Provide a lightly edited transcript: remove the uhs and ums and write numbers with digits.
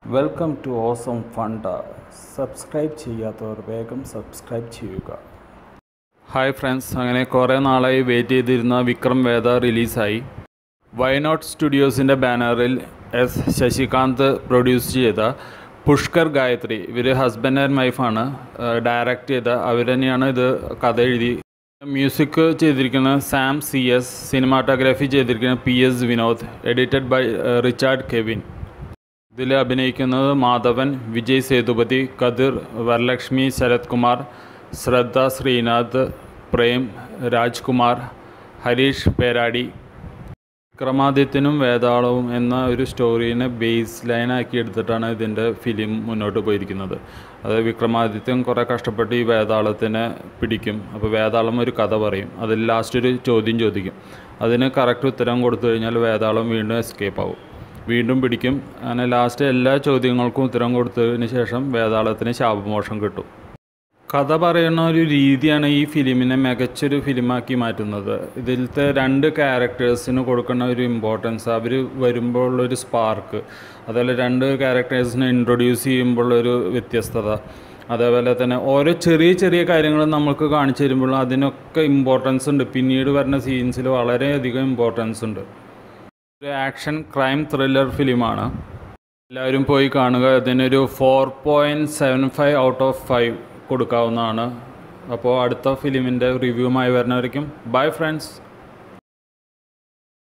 Welcome to awesome funda. Subscribe ചെയ്യാത്തവർ വേഗം subscribe ചെയ്യുക. ഹായ് ഫ്രണ്ട്സ്, അങ്ങനെ കുറേ നാളായി വെയിറ്റ് ചെയ്തിരുന്ന വിക്രം വേദ റിലീസായി. വയനാട് സ്റ്റുഡിയോസിൻ്റെ ബാനറിൽ എസ് ശശികാന്ത് പ്രൊഡ്യൂസ് ചെയ്ത പുഷ്കർ ഗായത്രി, ഇവർ ഹസ്ബൻഡ് ആൻഡ് വൈഫാണ്, ഡയറക്റ്റ് ചെയ്ത അവർ തന്നെയാണ് ഇത് കഥ എഴുതി. മ്യൂസിക് ചെയ്തിരിക്കുന്നത് സാം CS, സിനിമാറ്റോഗ്രാഫി ചെയ്തിരിക്കുന്നത് PS Vinod, edited by Richard Kevin. ഇതിൽ അഭിനയിക്കുന്നത് മാധവൻ, വിജയ് സേതുപതി, കതിർ, വരലക്ഷ്മി, ശരത് കുമാർ, ശ്രദ്ധ ശ്രീനാഥ്, പ്രേം, രാജ്കുമാർ, ഹരീഷ് പേരാടി. വിക്രമാദിത്യനും വേതാളവും എന്ന ഒരു സ്റ്റോറീനെ ബേസ് ലൈനാക്കി എടുത്തിട്ടാണ് ഇതിൻ്റെ ഫിലിം മുന്നോട്ട് പോയിരിക്കുന്നത്. അത് വിക്രമാദിത്യൻ കുറേ കഷ്ടപ്പെട്ട് ഈ വേതാളത്തിനെ പിടിക്കും. അപ്പോൾ വേതാളം ഒരു കഥ പറയും, അതിൽ ലാസ്റ്റ് ഒരു ചോദ്യം ചോദിക്കും. അതിന് കറക്റ്റ് ഉത്തരം കൊടുത്തു കഴിഞ്ഞാൽ വേതാളം വീണ്ടും എസ്കേപ്പ് ആവും, വീണ്ടും പിടിക്കും. അങ്ങനെ ലാസ്റ്റ് എല്ലാ ചോദ്യങ്ങൾക്കും ഉത്തരം കൊടുത്തതിന് ശേഷം വേതാളത്തിന് ശാപമോക്ഷം കിട്ടും. കഥ പറയുന്ന ഒരു രീതിയാണ് ഈ ഫിലിമിനെ മികച്ചൊരു ഫിലിമാക്കി മാറ്റുന്നത്. ഇതിലത്തെ രണ്ട് ക്യാരക്ടേഴ്സിന് കൊടുക്കുന്ന ഒരു ഇമ്പോർട്ടൻസ്, അവർ വരുമ്പോഴുള്ളൊരു സ്പാർക്ക്, അതുപോലെ രണ്ട് ക്യാരക്ടേഴ്സിനെ ഇൻട്രൊഡ്യൂസ് ചെയ്യുമ്പോഴൊരു വ്യത്യസ്തത, അതേപോലെ തന്നെ ഓരോ ചെറിയ ചെറിയ കാര്യങ്ങൾ നമുക്ക് കാണിച്ചു തരുമ്പോൾ അതിനൊക്കെ ഇമ്പോർട്ടൻസ് ഉണ്ട്. പിന്നീട് വരുന്ന സീൻസിൽ വളരെയധികം ഇമ്പോർട്ടൻസ് ഉണ്ട്. ഒരു ആക്ഷൻ ക്രൈം ത്രില്ലർ ഫിലിമാണ്. എല്ലാവരും പോയി കാണുക. ഇതിനൊരു 4.75 ഔട്ട് ഓഫ് 5 കൊടുക്കാവുന്നതാണ്. അപ്പോൾ അടുത്ത ഫിലിമിൻ്റെ റിവ്യൂമായി വരുന്നവരേക്കും ബൈ ഫ്രണ്ട്സ്.